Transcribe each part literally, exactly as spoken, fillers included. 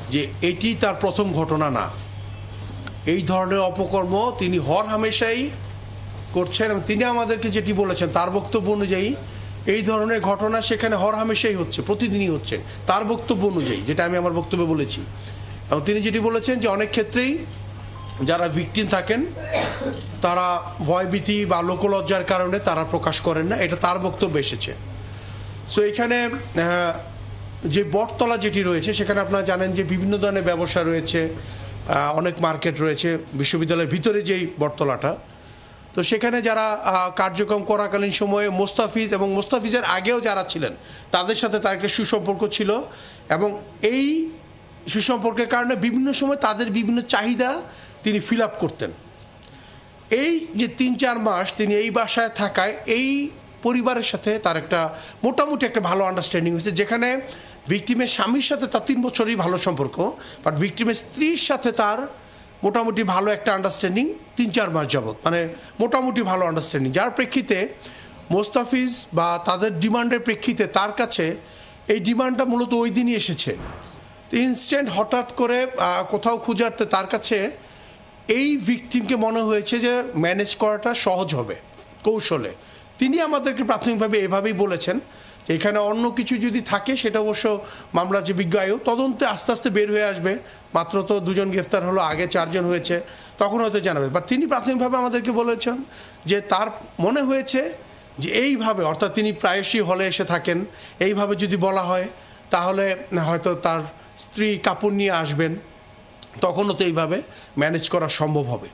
যে এটি তার প্রথম ঘটনা না। এই ধরনের অপকর্ম তিনি হর হামেশাই করছেন এবং তিনি আমাদেরকে যেটি বলেছেন তার বক্তব্য অনুযায়ী এই ধরনের ঘটনা সেখানে হর হামেশাই হচ্ছে, প্রতিদিনই হচ্ছে তার বক্তব্য অনুযায়ী, যেটা আমি আমার বক্তব্যে বলেছি। এবং তিনি যেটি বলেছেন যে অনেক ক্ষেত্রেই যারা ভিকটিম থাকেন তারা ভয়ভীতি বা লোকলজ্জার কারণে তারা প্রকাশ করেন না, এটা তার বক্তব্য এসেছে। সো এখানে যে বটতলা যেটি রয়েছে সেখানে আপনারা জানেন যে বিভিন্ন ধরনের ব্যবসা রয়েছে, অনেক মার্কেট রয়েছে বিশ্ববিদ্যালয়ের ভিতরে যেই বটতলাটা। তো সেখানে যারা কার্যক্রম করাকালীন সময়ে মোস্তাফিজ এবং মোস্তাফিজের আগেও যারা ছিলেন তাদের সাথে তার একটা সুসম্পর্ক ছিল এবং এই সুসম্পর্কের কারণে বিভিন্ন সময় তাদের বিভিন্ন চাহিদা তিনি ফিল আপ করতেন। এই যে তিন চার মাস তিনি এই বাসায় থাকায় এই পরিবারের সাথে তার একটা মোটামুটি একটা ভালো আন্ডারস্ট্যান্ডিং হয়েছে, যেখানে ভিকটিমের স্বামীর সাথে তার তিন বছরই ভালো সম্পর্ক, বাট ভিকটিমের স্ত্রীর সাথে তার মোটামুটি ভালো একটা আন্ডারস্ট্যান্ডিং তিন চার মাস যাবৎ, মানে মোটামুটি ভালো আন্ডারস্ট্যান্ডিং, যার প্রেক্ষিতে মোস্তাফিজ বা তাদের ডিমান্ডের প্রেক্ষিতে তার কাছে এই ডিমান্ডটা মূলত ওই দিনই এসেছে। তো ইনস্ট্যান্ট হঠাৎ করে কোথাও খুঁজাতে তার কাছে এই ভিকটিমকে মনে হয়েছে যে ম্যানেজ করাটা সহজ হবে কৌশলে। তিনি আমাদেরকে প্রাথমিকভাবে এভাবেই বলেছেন যে এখানে অন্য কিছু যদি থাকে সেটা অবশ্য মামলা যে বিজ্ঞ আয়ু তদন্তে আস্তে আস্তে বের হয়ে আসবে, মাত্র তো দুজন গ্রেফতার হলো, আগে চারজন হয়েছে, তখন হয়তো জানাবে। বাট তিনি প্রাথমিকভাবে আমাদেরকে বলেছেন যে তার মনে হয়েছে যে এইভাবে, অর্থাৎ তিনি প্রায়শই হলে এসে থাকেন, এইভাবে যদি বলা হয় তাহলে হয়তো তার স্ত্রী কাপড় নিয়ে আসবেন, তখনও তো এইভাবে ম্যানেজ করা সম্ভব হবে।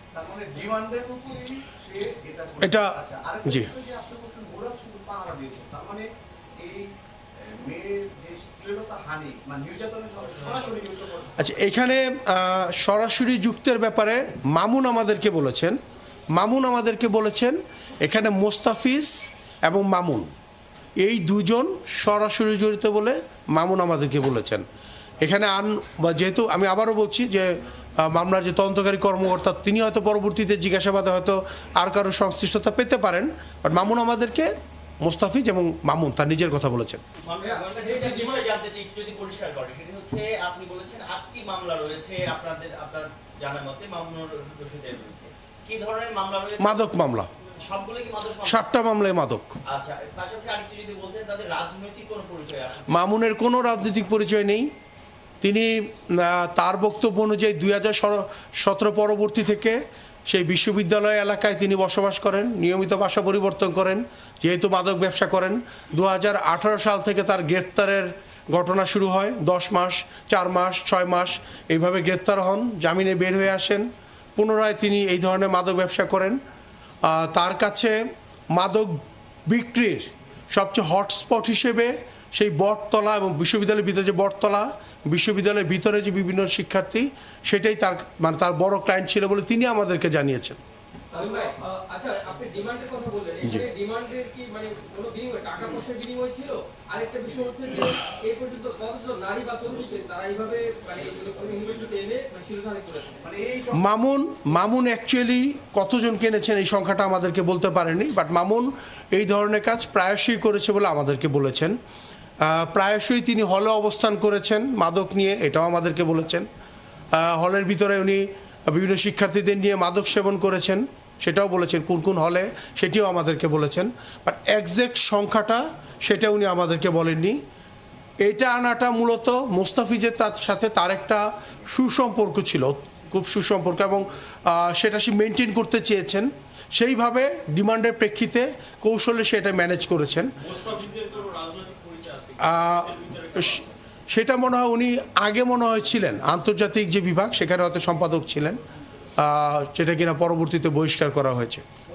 এটা জি আচ্ছা, এখানে সরাসরি যুক্তের ব্যাপারে মামুন আমাদেরকে বলেছেন মামুন আমাদেরকে বলেছেন এখানে মোস্তাফিজ এবং মামুন এই দুজন সরাসরি জড়িত বলে মামুন আমাদেরকে বলেছেন। এখানে আন যেহেতু আমি আবারও বলছি যে মামলার যে তদন্তকারী কর্মকর্তা তিনি হয়তো পরবর্তীতে জিজ্ঞাসাবাদে হয়তো আর কারো সংশ্লিষ্টতা পেতে পারেন, বাট মামুন আমাদেরকে মোস্তাফিজ এবং মামুন তার নিজের কথা বলেছেন। মাদক মামলা, সাতটা মামলায় মাদক। মামুনের কোনো রাজনৈতিক পরিচয় নেই। তিনি তার বক্তব্য অনুযায়ী দুই হাজার সতেরো পরবর্তী থেকে সেই বিশ্ববিদ্যালয় এলাকায় তিনি বসবাস করেন, নিয়মিত বাসা পরিবর্তন করেন, যেহেতু মাদক ব্যবসা করেন। দু হাজার আঠারো সাল থেকে তার গ্রেফতারের ঘটনা শুরু হয়, দশ মাস, চার মাস, ছয় মাস এইভাবে গ্রেফতার হন, জামিনে বের হয়ে আসেন, পুনরায় তিনি এই ধরনের মাদক ব্যবসা করেন। তার কাছে মাদক বিক্রির সবচেয়ে হটস্পট হিসেবে সেই বটতলা এবং বিশ্ববিদ্যালয়ের ভিতরে যে বটতলা, বিশ্ববিদ্যালয়ের ভিতরে যে বিভিন্ন শিক্ষার্থী, সেটাই তার মানে তার বড় ক্লায়েন্ট ছিল বলে তিনি আমাদেরকে জানিয়েছেন। মামুন মামুন অ্যাকচুয়ালি কতজন কিনেছেন এই সংখ্যাটা আমাদেরকে বলতে পারেনি, বাট মামুন এই ধরনের কাজ প্রায়শই করেছে বলে আমাদেরকে বলেছেন। প্রায়শই তিনি হলে অবস্থান করেছেন মাদক নিয়ে, এটাও আমাদেরকে বলেছেন। হলের ভিতরে উনি বিভিন্ন শিক্ষার্থীদের নিয়ে মাদক সেবন করেছেন, সেটাও বলেছেন, কোন কোন হলে সেটিও আমাদেরকে বলেছেন, বাট একজ্যাক্ট সংখ্যাটা সেটা উনি আমাদেরকে বলেননি। এটা আনাটা মূলত মোস্তাফিজের তার সাথে তার একটা সুসম্পর্ক ছিল, খুব সুসম্পর্ক, এবং সেটা সে মেনটেন করতে চেয়েছেন, সেইভাবে ডিমান্ডের প্রেক্ষিতে কৌশলে সেটা ম্যানেজ করেছেন। সেটা মনে হয় উনি আগে মনে হয় ছিলেন আন্তর্জাতিক যে বিভাগ সেখানে হয়তো সম্পাদক ছিলেন, সেটা কিনা পরবর্তীতে বহিষ্কার করা হয়েছে।